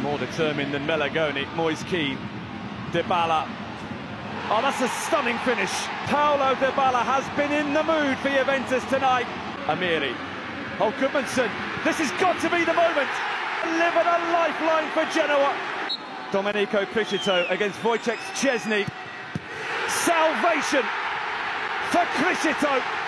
More determined than Melagoni. Moyes keen. Dybala. Oh, that's a stunning finish. Paulo Dybala has been in the mood for Juventus tonight. Amiri. Oh, Gudmunsson. This has got to be the moment. Delivered a lifeline for Genoa. Domenico Criscito against Wojciech Szczesny. Salvation for Criscito.